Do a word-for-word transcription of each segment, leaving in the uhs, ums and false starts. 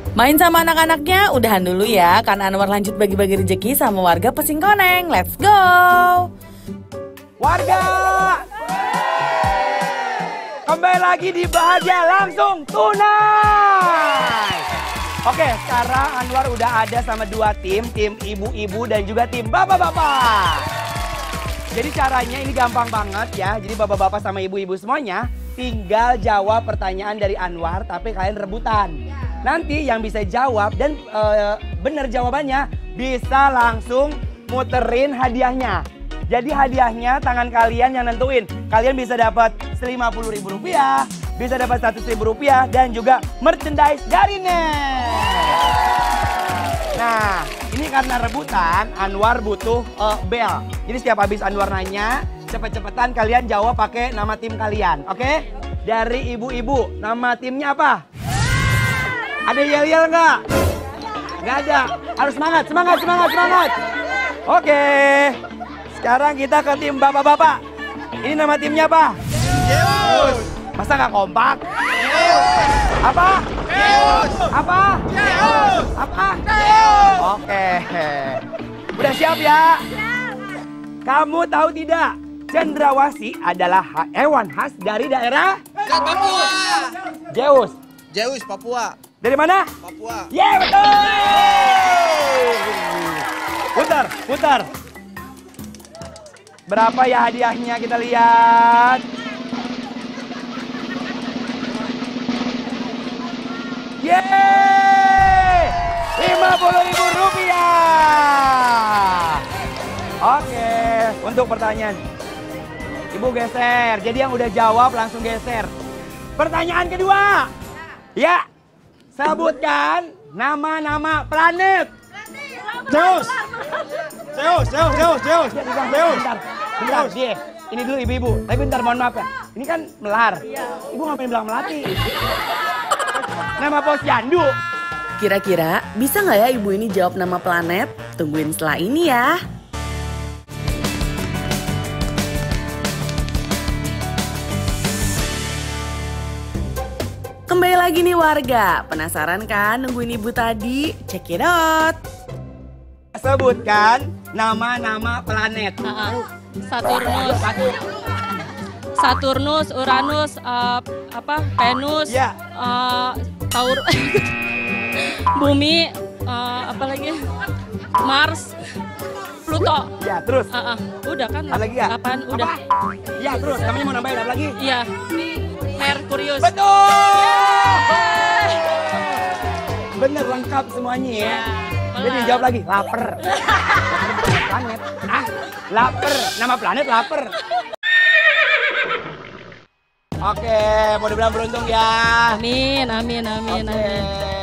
Main sama anak-anaknya udahan dulu ya, karena Anwar lanjut bagi-bagi rezeki sama warga Pesingkoneng. Let's go! Warga! Kembali lagi di Bahagia Langsung Tunai! Oke, sekarang Anwar udah ada sama dua tim, tim ibu-ibu dan juga tim bapak-bapak. Jadi caranya ini gampang banget ya, jadi bapak-bapak sama ibu-ibu semuanya tinggal jawab pertanyaan dari Anwar, tapi kalian rebutan. Nanti yang bisa jawab dan e, bener jawabannya bisa langsung muterin hadiahnya. Jadi hadiahnya tangan kalian yang nentuin. Kalian bisa dapat lima puluh ribu rupiah, bisa dapat seratus ribu rupiah dan juga merchandise dari Net. Nah, ini karena rebutan, Anwar butuh uh, bel. Jadi setiap habis Anwar nanya, cepet-cepetan kalian jawab pakai nama tim kalian, oke? Okay? Dari ibu-ibu, nama timnya apa? Ada yel-yel nggak? Nggak ada. Harus semangat, semangat, semangat, semangat. Oke. Sekarang kita ke tim bapak-bapak. Ini nama timnya apa? Zeus. Masa nggak kompak? Zeus. Apa? Zeus. Apa? Zeus. Apa? Zeus. Oke. Udah siap ya? Siap. Kamu tahu tidak? Cendrawasih adalah hewan khas dari daerah? Papua. Zeus. Zeus, Papua. Dari mana? Papua. Yeay, betul! Putar, putar. Berapa ya hadiahnya kita lihat? Yeay! lima puluh ribu rupiah. Oke, untuk pertanyaan. Ibu geser, jadi yang udah jawab langsung geser. Pertanyaan kedua. Ya. Sebutkan nama-nama planet. Zeus. Zeus, Zeus, Zeus, Zeus. Zeus. Bentar, bentar, dia. Ini dulu ibu-ibu. Tapi bentar, mohon maaf ya. Ini kan melar. Ibu ngapain bilang melati? Nama posyandu. Kira-kira bisa nggak ya ibu ini jawab nama planet? Tungguin setelah ini ya. Kembali lagi nih warga, penasaran kan nungguin ibu tadi? Check it out. Sebutkan nama-nama planet. Uh, Saturnus, Saturnus, Uranus, uh, apa? Venus, Ya. uh, Taur, Bumi, uh, apa lagi? Mars, Pluto. Ya, terus. Uh, uh, udah kan? Ada lagi ya? Apaan? Udah. Apa? Ya, terus. Kami mau nambahin apa lagi? Iya. Merkurius. Betul! Bener, lengkap semuanya ya. Ya, jadi jawab lagi, lapar. Planet. Ah, lapar. Nama planet lapar. Oke, mudah-mudahan beruntung ya. Amin, amin, amin, Oke. amin.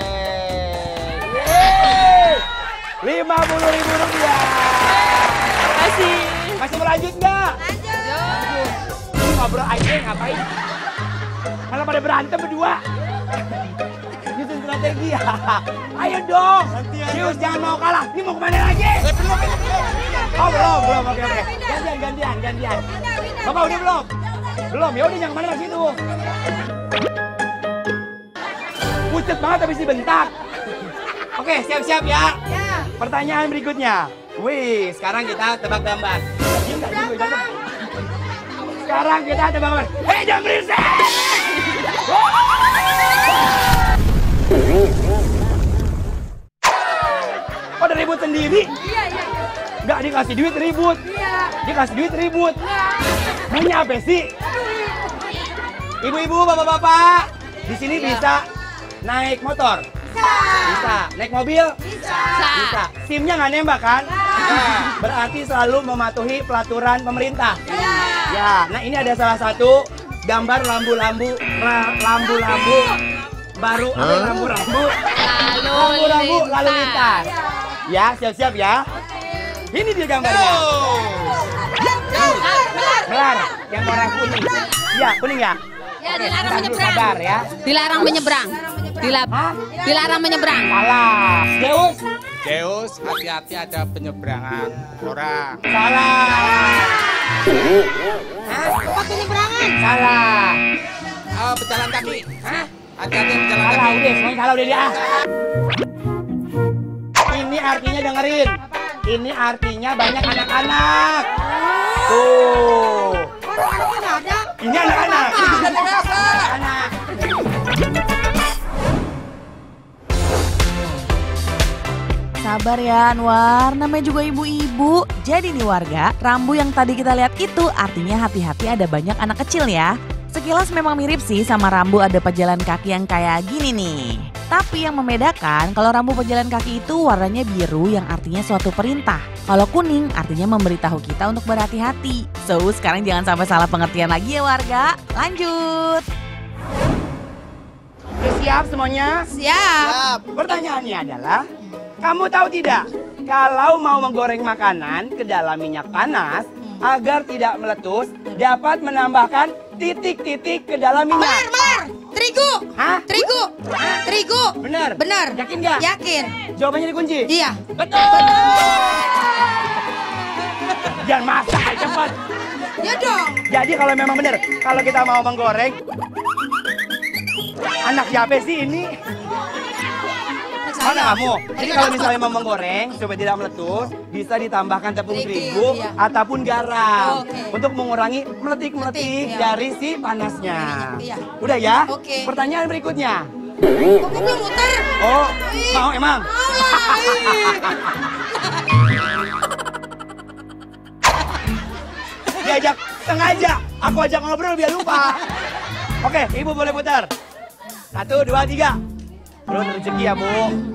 Yeay! lima puluh ribu rupiah. Terima kasih. Masih mau lanjut nggak? Lanjut. Ini ngobrol aja ngapain? Malah pada berantem berdua. Nyusun strategi ya. Ayo dong. Zeus jangan mau kalah. Ini mau kemana lagi? Belum, belum, belum. Oh belum, belum. Oke, oke. Gantian, gantian, gantian. Bapak udah belum? Belum. Ya udah jangan kemana lagi situ. Pucet banget habis dibentak. Oke, siap-siap ya. Pertanyaan berikutnya. Wih, sekarang kita tebak gambar. Diam nggak? Diam, diam. Sekarang kita tebak gambar. Hei, jangan berisik! Oh, udah ribut sendiri? Iya, iya, iya. Nggak dikasih duit ribut? Iya. Dikasih duit ribut? Iya. Maunya apa sih? Ibu-ibu, bapak-bapak, di sini bisa naik motor? Bisa. Bisa. Naik mobil? Bisa. Bisa. SIM-nya nggak nembak kan? Nah, berarti selalu mematuhi pelaturan pemerintah. Iya. Ya, nah ini ada salah satu gambar lambu-lambu, lambu-lambu baru, apa huh? Lambu-lambu, lambu-lambu lalu lintas. Ya, siap-siap ya. Ini dia gambarnya. Melar, yang warna kuning. Iya, kuning ya. Ya, dilarang menyeberang. Sabar ya. Dilarang menyeberang. Dila- dilarang menyeberang. Salah. Zeus. Zeus, hati-hati ada penyeberangan orang. Salah. Tempat penyeberangan. Salah. Oh, pejalan kaki. Hah? Hati-hati berjalan Salah kaki. udah, semuanya salah udah dia. Ini artinya dengerin. Ini artinya banyak anak-anak. Tuh. Ini anak-anak. Anak. Sabar ya Anwar, namanya juga ibu-ibu. Jadi nih warga, rambu yang tadi kita lihat itu artinya hati-hati ada banyak anak kecil ya. Sekilas memang mirip sih sama rambu ada pejalan kaki yang kayak gini nih. Tapi yang membedakan kalau rambu pejalan kaki itu warnanya biru yang artinya suatu perintah. Kalau kuning artinya memberitahu kita untuk berhati-hati. So sekarang jangan sampai salah pengertian lagi ya warga. Lanjut. Oke, siap semuanya? Siap. Pertanyaannya adalah, kamu tahu tidak, kalau mau menggoreng makanan ke dalam minyak panas, agar tidak meletus, dapat menambahkan titik-titik ke dalam minyak. Mar, mar. Terigu. Hah? Terigu. Terigu. Bener? Bener. Yakin nggak? Yakin. Jawabannya dikunci? Iya. Betul! Jangan masak, ayo cepat. Ya dong. Jadi kalau memang benar, kalau kita mau menggoreng, anak siapa sih ini? Mana kamu? Jadi kalau misalnya mau menggoreng supaya tidak meletus, bisa ditambahkan tepung Terigu, terigu iya. ataupun garam Oke. untuk mengurangi meletik-meletik Meletik, iya. dari si panasnya. Iya. Udah ya? Oke. Pertanyaan berikutnya. Kok belum muter? Oh, mau emang? Mau lah. ih. Diajak sengaja, aku ajak ngobrol biar lupa. Oke, ibu boleh putar. Satu, dua, tiga. Terus rezeki ya bu.